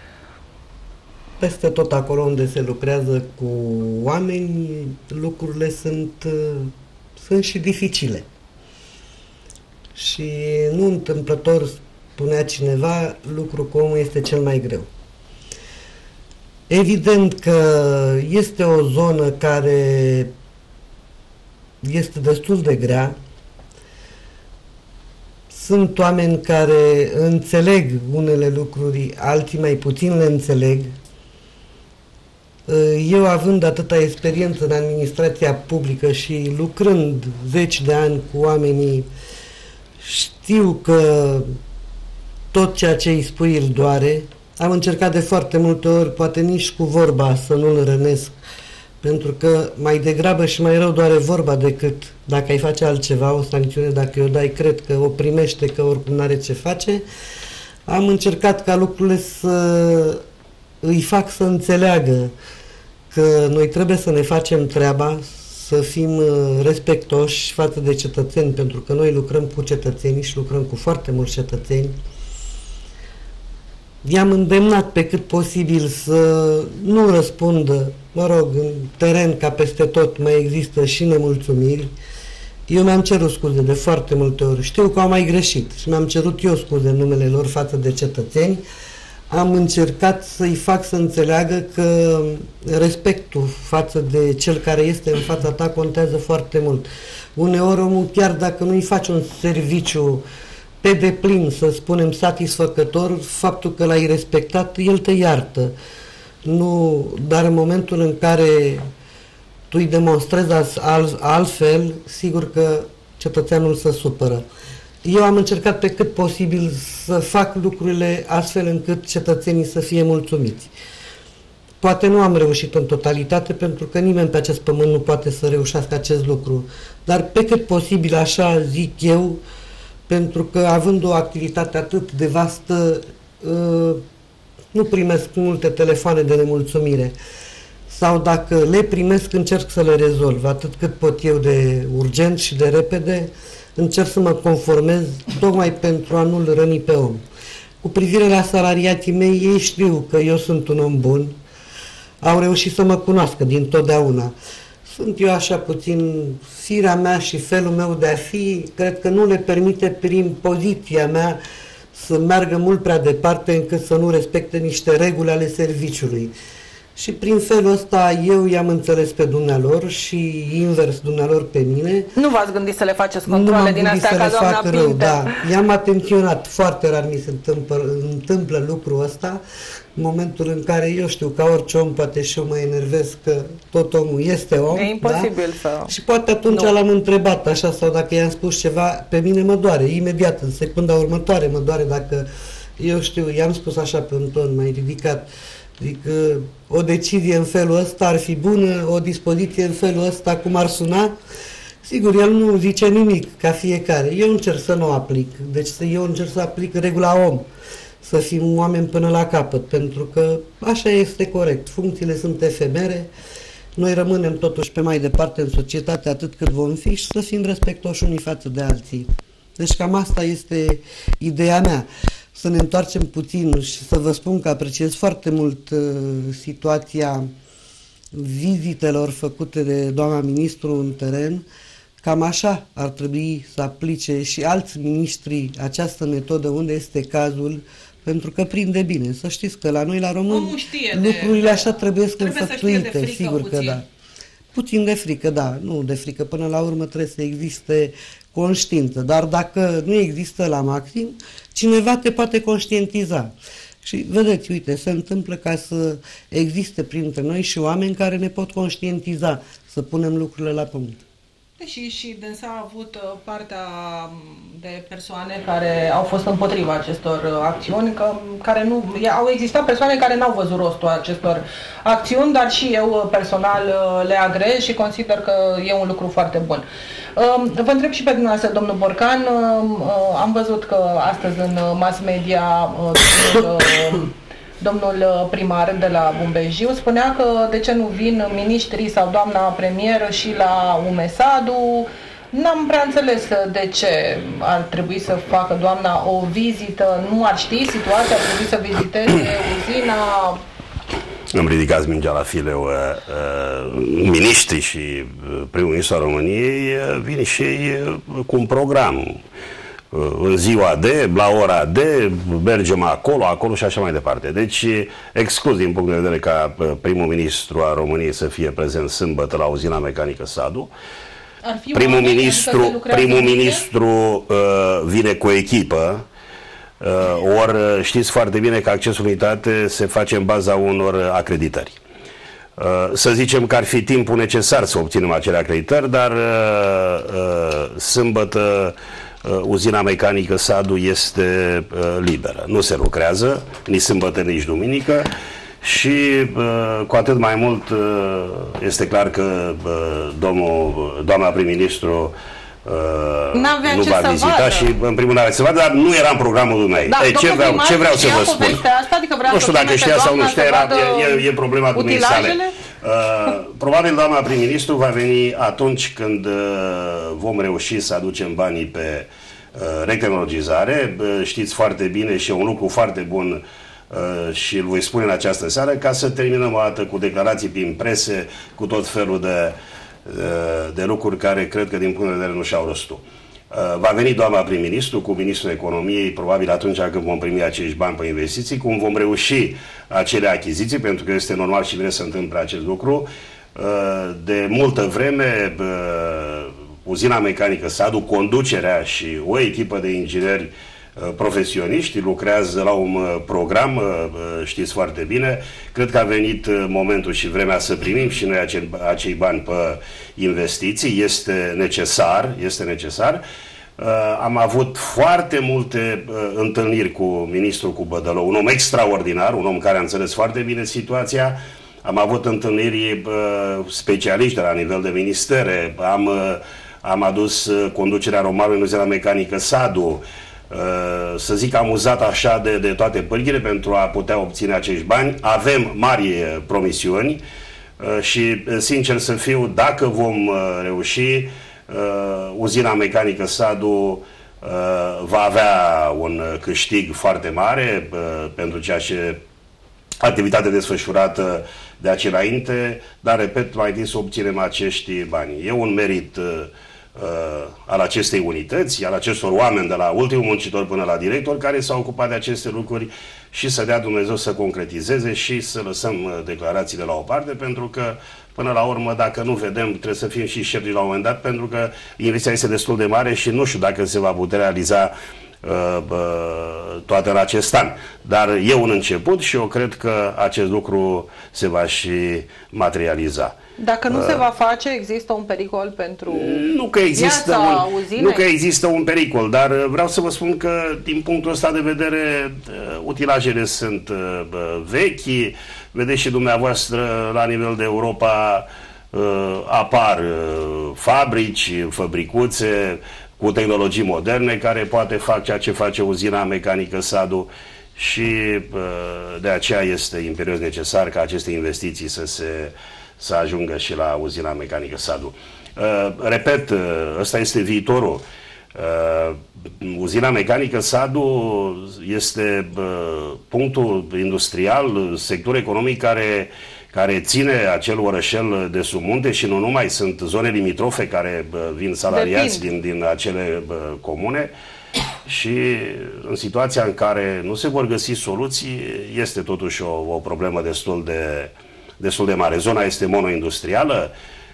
Speaker 2: Peste tot acolo unde se lucrează cu oameni, lucrurile sunt și dificile. Și nu întâmplător spunea cineva, lucru cu omul este cel mai greu. Evident că este o zonă care este destul de grea. Sunt oameni care înțeleg unele lucruri, alții mai puțin le înțeleg. Eu, având atâta experiență în administrația publică și lucrând 10 de ani cu oamenii, știu că tot ceea ce îi spui îl doare. Am încercat de foarte multe ori, poate nici cu vorba, să nu-l rănesc, pentru că mai degrabă și mai rău doare vorba decât dacă ai face altceva, o sancțiune, dacă o dai, cred că o primește, că oricum n-are ce face. Am încercat ca lucrurile să îi fac să înțeleagă că noi trebuie să ne facem treaba, să fim respectoși față de cetățeni, pentru că noi lucrăm cu cetățenii și lucrăm cu foarte mulți cetățeni. I-am îndemnat pe cât posibil să nu răspundă, mă rog, în teren ca peste tot mai există și nemulțumiri. Eu mi-am cerut scuze de foarte multe ori, știu că au mai greșit și mi-am cerut eu scuze în numele lor față de cetățeni. Am încercat să-i fac să înțeleagă că respectul față de cel care este în fața ta contează foarte mult. Uneori omul, chiar dacă nu-i faci un serviciu pe deplin, să spunem, satisfăcător, faptul că l-ai respectat, el te iartă. Nu, dar în momentul în care tu îi demonstrezi altfel, sigur că cetățeanul se supără. Eu am încercat pe cât posibil să fac lucrurile astfel încât cetățenii să fie mulțumiți. Poate nu am reușit în totalitate, pentru că nimeni pe acest pământ nu poate să reușească acest lucru, dar pe cât posibil, așa zic eu, pentru că având o activitate atât de vastă, nu primesc multe telefoane de nemulțumire. Sau dacă le primesc, încerc să le rezolv, atât cât pot eu de urgent și de repede, încerc să mă conformez, tocmai pentru a nu-l răni pe om. Cu privire la salariații mei, ei știu că eu sunt un om bun, au reușit să mă cunoască dintotdeauna. Sunt eu așa puțin, firea mea și felul meu de a fi, cred că nu le permite prin poziția mea să meargă mult prea departe încât să nu respecte niște reguli ale serviciului. Și prin felul ăsta eu i-am înțeles pe dumnealor și invers dumnealor pe mine.
Speaker 1: Nu v-ați gândit să le faceți controle din astea ca doamna Pinter?
Speaker 2: Da, i-am atenționat, foarte rar mi se întâmplă lucrul ăsta, în momentul în care eu știu, ca orice om, poate și eu mă enervez că tot omul este om.
Speaker 1: E imposibil să...
Speaker 2: Și poate atunci l-am întrebat așa, sau dacă i-am spus ceva, pe mine mă doare, imediat, în secunda următoare mă doare, dacă eu știu, i-am spus așa pe un ton mai ridicat. Adică o decizie în felul ăsta ar fi bună, o dispoziție în felul ăsta cum ar suna. Sigur, el nu zice nimic, ca fiecare. Eu încerc să nu o aplic. Deci eu încerc să aplic regula om. Să fim oameni până la capăt, pentru că așa este corect. Funcțiile sunt efemere, noi rămânem totuși pe mai departe în societate atât cât vom fi și să fim respectoși unii față de alții. Deci cam asta este ideea mea. Să ne întoarcem puțin și să vă spun că apreciez foarte mult situația vizitelor făcute de doamna ministru în teren. Cam așa ar trebui să aplice și alți miniștri această metodă unde este cazul, pentru că prinde bine. Să știți că la noi, la români, lucrurile așa trebuie înfăptuite, sigur că da. Puțin de frică, da, nu de frică, până la urmă trebuie să existe conștiință, dar dacă nu există la maxim, cineva te poate conștientiza. Și vedeți, uite, se întâmplă ca să existe printre noi și oameni care ne pot conștientiza, să punem lucrurile la pământ.
Speaker 1: Și dânsa a avut partea de persoane care au fost împotriva acestor acțiuni, care nu, au existat persoane care n-au văzut rostul acestor acțiuni, dar și eu personal le agrez și consider că e un lucru foarte bun. Vă întreb și pe dumneavoastră, domnul Borcan, am văzut că astăzi în mass media domnul primar de la Bumbejiu spunea că de ce nu vin miniștrii sau doamna premieră și la UMESAD-ul. N-am prea înțeles de ce ar trebui să facă doamna o vizită, nu ar ști situația, ar trebui să viziteze uzina.
Speaker 3: Îmi ridicați mingea la fileu. Miniștrii și primul ministru al României vin și ei cu un program. în ziua de, la ora de, mergem acolo și așa mai departe. Deci, exclus din punct de vedere ca primul ministru al României să fie prezent sâmbătă la uzina mecanică Sadu. Primul ministru vine cu echipă, ori știți foarte bine că accesul unitate se face în baza unor acreditări. Să zicem că ar fi timpul necesar să obținem acele acreditări, dar sâmbătă uzina mecanică Sadu este liberă. Nu se lucrează nici sâmbătă, nici duminică și cu atât mai mult este clar că doamna prim-ministru nu va vizita și în primul rând să vadă, dar nu era în programul dumneavoastră. Ce vreau să vă spun? Nu știu dacă știa sau nu știa, e problema dumneavoastră sale. Probabil doamna prim-ministru va veni atunci când vom reuși să aducem banii pe retehnologizare. Știți foarte bine și e un lucru foarte bun și îl voi spune în această seară, ca să terminăm o dată cu declarații prin prese, cu tot felul de lucruri care cred că din punct de vedere nu și-au rostul. Va veni doamna prim-ministru cu ministrul economiei, probabil atunci când vom primi acești bani pe investiții, cum vom reuși acele achiziții, pentru că este normal și bine să întâmple acest lucru. De multă vreme, uzina mecanică Sadu, conducerea și o echipă de ingineri profesioniști lucrează la un program, știți foarte bine. Cred că a venit momentul și vremea să primim și noi acei bani pe investiții. Este necesar. Am avut foarte multe întâlniri cu ministrul cu Bădălău, un om extraordinar, un om care a înțeles foarte bine situația. Am avut întâlniri specialiști de la nivel de ministere. Am adus conducerea Romarului în uzina mecanică Sadu, să zic amuzat așa de toate părțile pentru a putea obține acești bani. Avem mari promisiuni și, sincer să fiu, dacă vom reuși, uzina mecanică Sadu va avea un câștig foarte mare pentru ceea ce activitate desfășurată de aici înainte, dar, repet, mai întâi să obținem acești bani. E un merit al acestei unități, al acestor oameni de la ultimul muncitor până la director care s-au ocupat de aceste lucruri și să dea Dumnezeu să concretizeze și să lăsăm declarațiile la o parte, pentru că până la urmă, dacă nu vedem, trebuie să fim și șerpi la un moment dat, pentru că investiția este destul de mare și nu știu dacă se va putea realiza toate în acest an. Dar e un început și eu cred că acest lucru se va și materializa.
Speaker 1: Dacă nu se va face, există un pericol pentru
Speaker 3: nu că există un pericol, dar vreau să vă spun că din punctul ăsta de vedere utilajele sunt vechi. Vedeți și dumneavoastră la nivel de Europa apar fabrici, fabricuțe cu tehnologii moderne care poate face ceea ce face uzina mecanică Sadu și de aceea este imperios necesar ca aceste investiții să ajungă și la uzina mecanică Sadu. Repet, ăsta este viitorul. Uzina mecanică Sadu este punctul industrial, sector economic care ține acel orășel de sub munte și nu numai, sunt zone limitrofe care vin salariați din acele comune și în situația în care nu se vor găsi soluții, este totuși o problemă destul de mare. Zona este monoindustrială,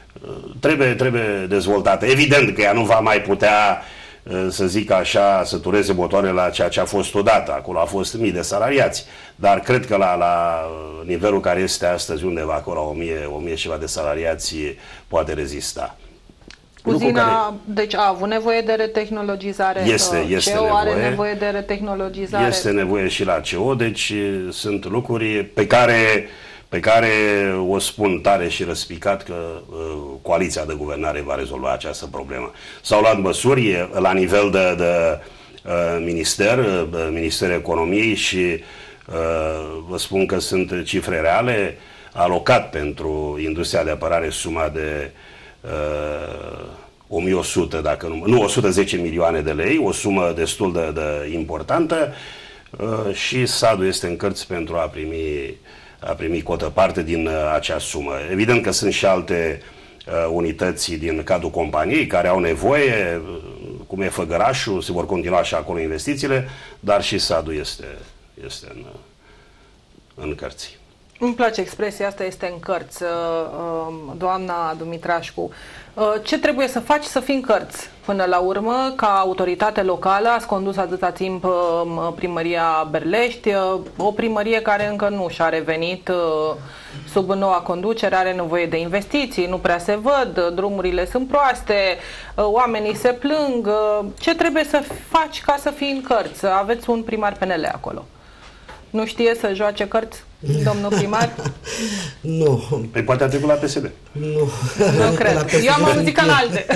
Speaker 3: trebuie dezvoltată. Evident că ea nu va mai putea, să zic așa, să tureze motoarele la ceea ce a fost odată. Acolo a fost mii de salariați. Dar cred că la nivelul care este astăzi, undeva acolo, 1000 și ceva de salariați, poate rezista.
Speaker 1: Uzina, deci a avut nevoie de retehnologizare, CO are nevoie de retehnologizare.
Speaker 3: Este nevoie și la CO, deci sunt lucruri pe care o spun tare și răspicat că coaliția de guvernare va rezolva această problemă. S-au luat măsuri la nivel de Ministerul Economiei și vă spun că sunt cifre reale, alocat pentru industria de apărare suma de 1100, dacă nu 110 milioane de lei, o sumă destul de importantă și Sadu este în cărți pentru a primi cotă parte din acea sumă. Evident că sunt și alte unități din cadrul companiei care au nevoie, cum e Făgărașul, se vor continua și acolo investițiile, dar și Sadul este în cărți.
Speaker 1: Îmi place expresia asta, este în cărți, doamna Dumitrașcu. Ce trebuie să faci să fii în cărți? Până la urmă, ca autoritate locală, ați condus atâta timp primăria Berlești, o primărie care încă nu și-a revenit sub noua conducere, are nevoie de investiții, nu prea se văd, drumurile sunt proaste, oamenii se plâng. Ce trebuie să faci ca să fii în cărți? Aveți un primar PNL acolo. Nu știe să joace cărți, domnul primar?
Speaker 2: Nu.
Speaker 3: Păi poate a trecut la PSD.
Speaker 2: Nu.
Speaker 1: Nu cred. Eu am auzit ca în alte.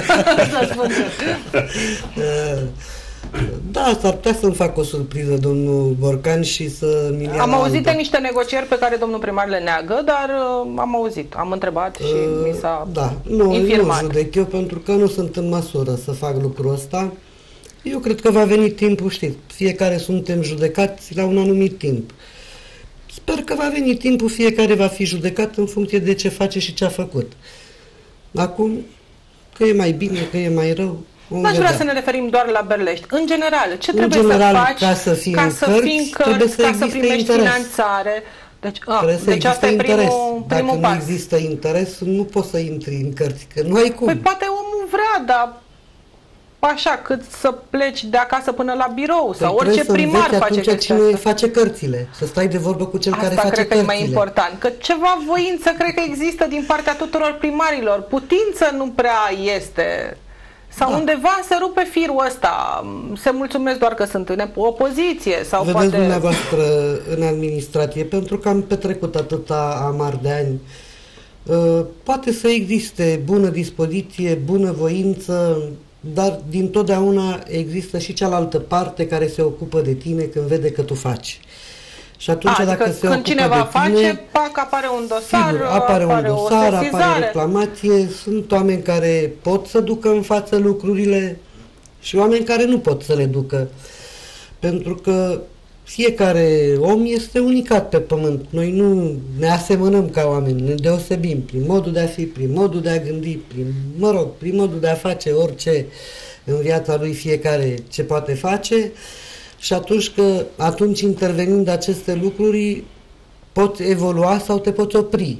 Speaker 2: Da, s-ar putea să-mi fac o surpriză, domnul Borcan, și să-mi ia
Speaker 1: Am auzit de
Speaker 2: alta.
Speaker 1: niște negocieri pe care domnul primar le neagă, dar am auzit, am întrebat și mi s-a infirmat.
Speaker 2: Nu judec eu, pentru că nu sunt în măsură să fac lucrul ăsta. Eu cred că va veni timpul, știți, fiecare suntem judecați la un anumit timp. Sper că va veni timpul, fiecare va fi judecat în funcție de ce face și ce a făcut. Acum, că e mai bine, că e mai rău,
Speaker 1: n-aș vrea să ne referim doar la Berlești. În general, ce trebuie să faci
Speaker 2: ca să fii în cărți,
Speaker 1: ca să primești finanțare? Deci asta e primul
Speaker 2: Dacă
Speaker 1: pas.
Speaker 2: nu există interes, nu poți să intri în cărți, că nu ai cum.
Speaker 1: Păi poate omul vrea, dar așa, cât să pleci de acasă până la birou, sau orice primar face chestia
Speaker 2: cine
Speaker 1: asta.
Speaker 2: face cărțile, să stai de vorbă cu cel care face cărțile.
Speaker 1: Asta cred că e mai important, că ceva voință cred că există din partea tuturor primarilor, putință nu prea este. Sau undeva se rupe firul ăsta, se mulțumesc doar că sunt în opoziție. Sau
Speaker 2: vedeți
Speaker 1: poate...
Speaker 2: dumneavoastră în administrație, pentru că am petrecut atâta amar de ani, poate să existe bună dispoziție, bună voință, dar dintotdeauna există și cealaltă parte care se ocupă de tine când vede că tu faci. Și atunci,
Speaker 1: adică
Speaker 2: dacă se
Speaker 1: când cineva
Speaker 2: de tine,
Speaker 1: face, pac, apare un dosar,
Speaker 2: sigur, apare un dosar,
Speaker 1: o sesizare.
Speaker 2: apare reclamație, sunt oameni care pot să ducă în față lucrurile și oameni care nu pot să le ducă. Pentru că fiecare om este unicat pe pământ. Noi nu ne asemănăm ca oameni, ne deosebim prin modul de a fi, prin modul de a gândi, prin modul de a face orice în viața lui, fiecare ce poate face. Și atunci intervenind aceste lucruri, poți evolua sau te poți opri.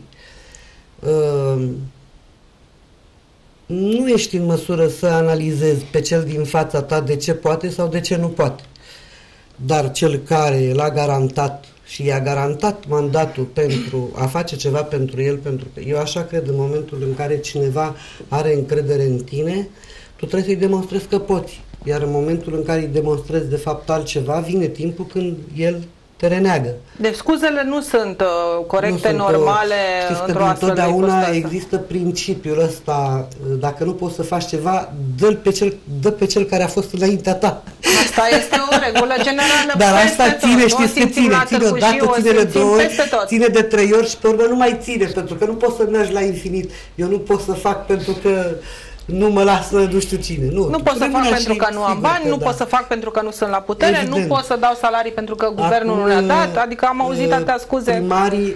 Speaker 2: Nu ești în măsură să analizezi pe cel din fața ta de ce poate sau de ce nu poate. Dar cel care l-a garantat și i-a garantat mandatul pentru a face ceva pentru el, pentru că eu așa cred, în momentul în care cineva are încredere în tine, tu trebuie să-i demonstrezi că poți. Iar în momentul în care îi demonstrezi de fapt altceva, vine timpul când el te reneagă.
Speaker 1: Deci scuzele nu sunt corecte, normale într-o astfel de
Speaker 2: întotdeauna există principiul ăsta, dacă nu poți să faci ceva, dă pe cel care a fost înaintea ta.
Speaker 1: Asta este o regulă generală.
Speaker 2: Dar asta ține, știți că ține odată, ține de 2 ori, ține de 3 ori și pe urmă nu mai ține, pentru că nu poți să mergi la infinit. Eu nu pot să fac pentru că nu mă lasă nu știu cine. Nu
Speaker 1: pot să fac pentru că nu am bani, nu pot să fac pentru că nu sunt la putere, evident. Nu pot să dau salarii pentru că guvernul nu le-a dat, adică am auzit atâtea scuze.
Speaker 2: Primarii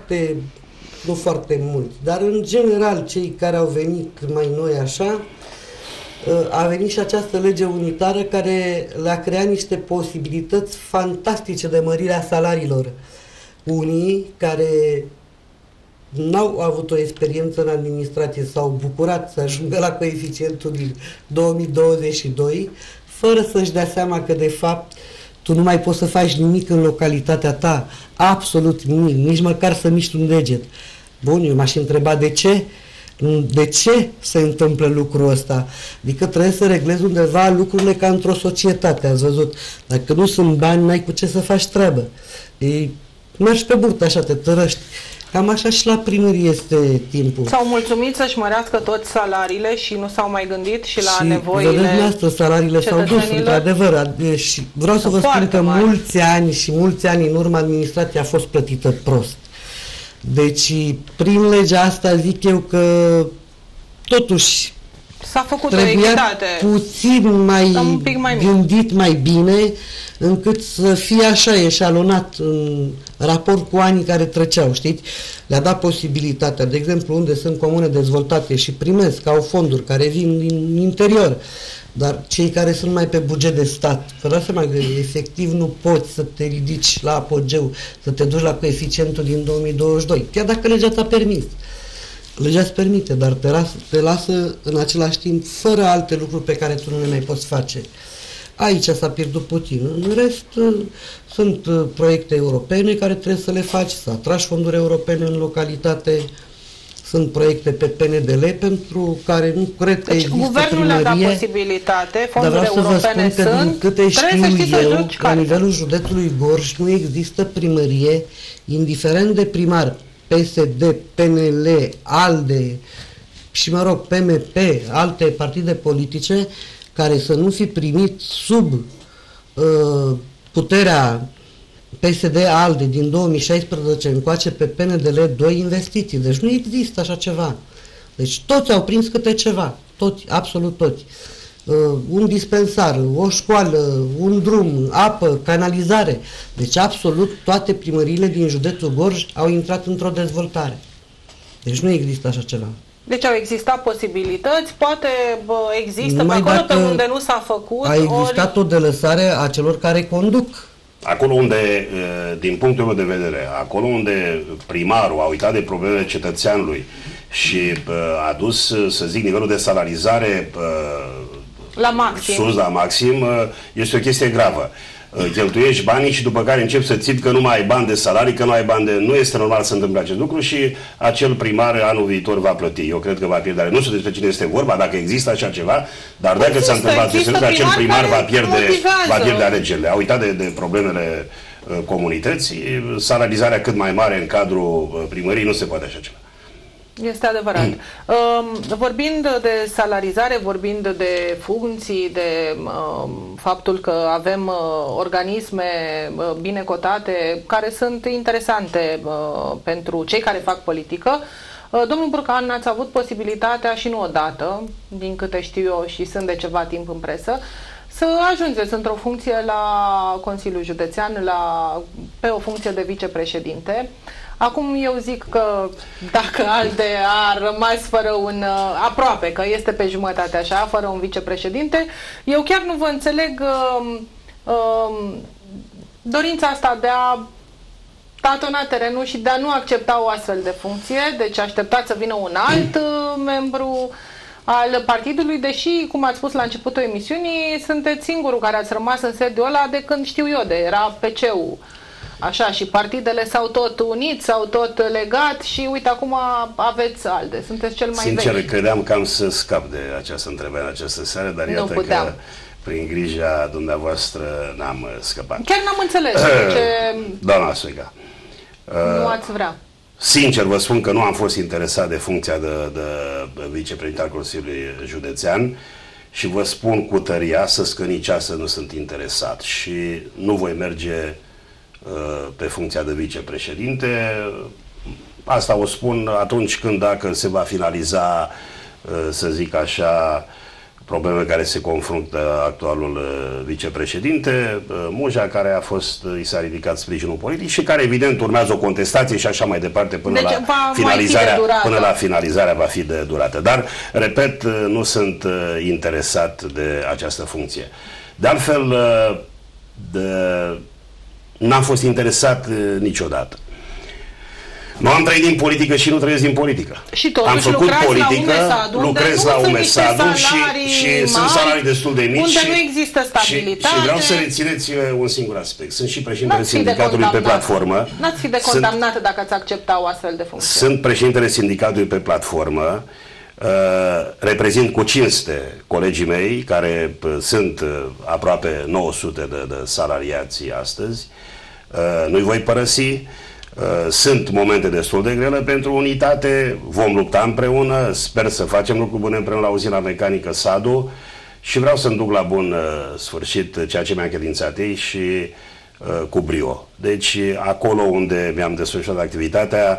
Speaker 2: nu foarte mulți, dar în general cei care au venit mai noi așa, a venit și această lege unitară care le-a creat niște posibilități fantastice de mărire a salariilor. Unii care n-au avut o experiență în administrație, s-au bucurat să ajungă la coeficientul din 2022, fără să-și dea seama că, de fapt, tu nu mai poți să faci nimic în localitatea ta, absolut nimic, nici măcar să miști un deget. Bun, eu m-aș întreba de ce? De ce se întâmplă lucrul ăsta? Adică trebuie să reglezi undeva lucrurile ca într-o societate, ați văzut. Dacă nu sunt bani, n-ai cu ce să faci treabă. Mergi pe burtă așa, te tărăști. Cam așa și la primărie este timpul.
Speaker 1: S-au mulțumit să-și mărească toți salariile și nu s-au mai gândit și la nevoile
Speaker 2: vedeți, salariile s-au dus, într-adevăr. Și vreau să vă spun că mulți ani în urmă administrația a fost plătită prost. Deci, prin legea asta zic eu că totuși
Speaker 1: S-a făcut o
Speaker 2: trebuia
Speaker 1: echitate.
Speaker 2: puțin mai gândit mai bine, încât să fie așa eșalonat în raport cu anii care treceau, știți? Le-a dat posibilitatea, de exemplu, unde sunt comune dezvoltate și primesc, au fonduri care vin din interior, dar cei care sunt mai pe buget de stat, vă dați seama că efectiv nu poți să te ridici la apogeu, să te duci la coeficientul din 2022, chiar dacă legea ți-a permis. Legea îți permite, dar te lasă în același timp fără alte lucruri pe care tu nu le mai poți face. Aici s-a pierdut puțin. În rest, sunt proiecte europene care trebuie să le faci, să atragi fonduri europene în localitate, sunt proiecte pe PNDL pentru care nu cred că există
Speaker 1: guvernul le-a dat posibilitate, fondurile europene
Speaker 2: sunt, din câte știu eu, la nivelul județului Gorj nu există primărie, indiferent de primar, PSD, PNL, ALDE și, mă rog, PMP, alte partide politice, care să nu fi primit sub puterea PSD-ALDE din 2016 încoace pe PNDL 2 investiții. Deci nu există așa ceva. Deci toți au prins câte ceva. Toți, absolut toți. Un dispensar, o școală, un drum, apă, canalizare. Deci absolut toate primăriile din județul Gorj au intrat într-o dezvoltare. Deci nu există așa ceva.
Speaker 1: Deci au existat posibilități, poate există pe acolo pe unde nu s-a făcut.
Speaker 2: A existat o delăsare a celor care conduc.
Speaker 3: Acolo unde, din punctul meu de vedere, acolo unde primarul a uitat de problemele cetățeanului și a dus, să zic, nivelul de salarizare
Speaker 1: la maxim.
Speaker 3: Sus, la maxim, este o chestie gravă. Cheltuiești banii și după care începi să țipi că nu mai ai bani de salarii, că nu ai bani de... Nu este normal să întâmple acest lucru și acel primar anul viitor va plăti. Eu cred că va pierde. Nu știu despre cine este vorba, dacă există așa ceva, dar dacă s-a întâmplat acest lucru, acel primar va pierde alegerile. A uitat de problemele comunității, salarizarea cât mai mare în cadrul primării, nu se poate așa ceva.
Speaker 1: Este adevărat. Vorbind de salarizare, vorbind de funcții, de faptul că avem organisme bine cotate, care sunt interesante pentru cei care fac politică, domnul Burcan, ați avut posibilitatea și nu odată, din câte știu eu și sunt de ceva timp în presă, să ajungeți într-o funcție la Consiliul Județean, pe o funcție de vicepreședinte. Acum eu zic că dacă ALDE a rămas fără aproape că este pe jumătate așa, fără un vicepreședinte, eu chiar nu vă înțeleg dorința asta de a tatona terenul și de a nu accepta o astfel de funcție, deci așteptați să vină un alt membru al partidului, deși, cum ați spus la începutul emisiunii, sunteți singurul care ați rămas în sediul ăla de când știu eu, era PC-ul. Așa, și partidele s-au tot unit, s-au tot legat și uite, acum aveți ALDE. Sunteți cel mai
Speaker 3: Sincer,
Speaker 1: vechi.
Speaker 3: credeam că am să scap de această întrebare în această seară, dar iată că prin grija dumneavoastră n-am scăpat.
Speaker 1: Chiar n-am înțeles de ce
Speaker 3: doamna Suica,
Speaker 1: nu ați vrea.
Speaker 3: Sincer vă spun că nu am fost interesat de funcția de vicepreședinte al Consiliului Județean și vă spun cu tăria că nici asta nu sunt interesat și nu voi merge pe funcția de vicepreședinte. Asta o spun atunci când, dacă se va finaliza, să zic așa, problemele care se confruntă actualul vicepreședinte, Muja, care i s-a ridicat sprijinul politic și care evident urmează o contestație și așa mai departe până la finalizarea va fi de durată. Dar, repet, nu sunt interesat de această funcție. De altfel, n-am fost interesat niciodată. Nu am trăit din politică și nu trăiesc din politică.
Speaker 1: Și totuși
Speaker 3: am făcut politică,
Speaker 1: lucrez la UMESAD
Speaker 3: și sunt salarii destul de mici.
Speaker 1: Unde nu există stabilitate.
Speaker 3: Și vreau să rețineți un singur aspect. Sunt și președintele sindicatului pe platformă.
Speaker 1: N-ați fi de condamnat dacă ați accepta o astfel de funcție.
Speaker 3: Sunt președintele sindicatului pe platformă. Reprezint cu cinste colegii mei, care sunt aproape 900 de salariați astăzi. Nu-i voi părăsi. Sunt momente destul de grele pentru unitate, vom lupta împreună, sper să facem lucruri bune împreună la uzina mecanică SADU și vreau să-mi duc la bun sfârșit ceea ce mi-a încredințat ei și cu brio. Deci acolo unde mi-am desfășurat activitatea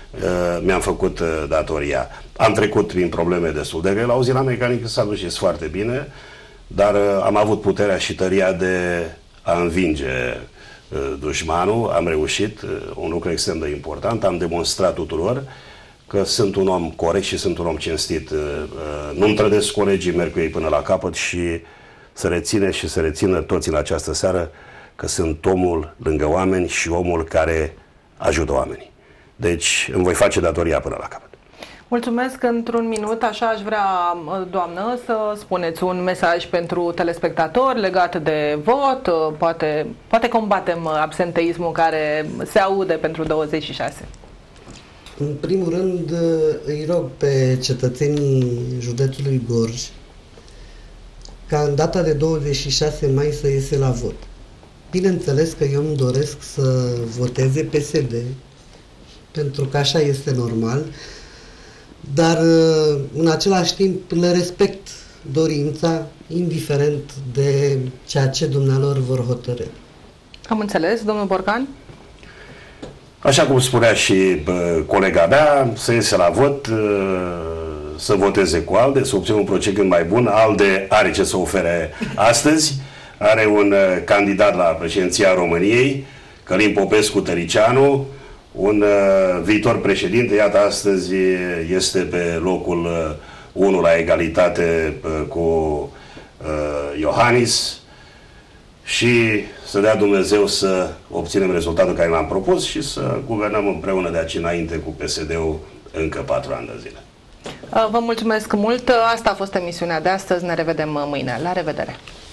Speaker 3: mi-am făcut datoria. Am trecut prin probleme destul de grele, la uzina mecanică s-a dus foarte bine, dar am avut puterea și tăria de a învinge dușmanul, am reușit, un lucru extrem de important, am demonstrat tuturor că sunt un om corect și sunt un om cinstit. Nu-mi trădesc colegii, merg cu ei până la capăt și să reține și să rețină toți în această seară că sunt omul lângă oameni și omul care ajută oamenii. Deci îmi voi face datoria până la capăt.
Speaker 1: Mulțumesc. Într-un minut, așa aș vrea, doamnă, să spuneți un mesaj pentru telespectatori legat de vot. Poate combatem absenteismul care se aude pentru 26.
Speaker 2: În primul rând, îi rog pe cetățenii județului Gorj ca în data de 26 mai să iese la vot. Bineînțeles că eu îmi doresc să voteze PSD, pentru că așa este normal, dar în același timp le respect dorința, indiferent de ceea ce dumnealor vor hotărâ.
Speaker 1: Am înțeles, domnul Borcan?
Speaker 3: Așa cum spunea și colega mea, să iese la vot, să voteze cu ALDE, să obțină un procent cât mai bun. ALDE are ce să ofere astăzi, are un candidat la președinția României, Călin Popescu-Tăricianu, un viitor președinte, iată astăzi este pe locul 1 la egalitate cu Iohannis și să dea Dumnezeu să obținem rezultatul care l-am propus și să guvernăm împreună de aici înainte cu PSD-ul încă 4 ani de zile.
Speaker 1: Vă mulțumesc mult. Asta a fost emisiunea de astăzi. Ne revedem mâine. La revedere!